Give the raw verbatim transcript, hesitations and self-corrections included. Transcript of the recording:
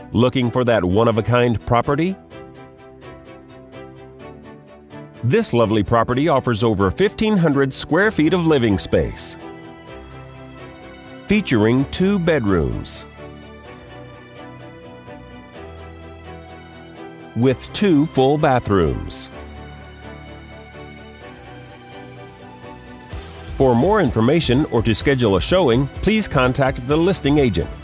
Looking for that one-of-a-kind property? This lovely property offers over fifteen hundred square feet of living space, featuring two bedrooms with two full bathrooms. For more information or to schedule a showing, please contact the listing agent.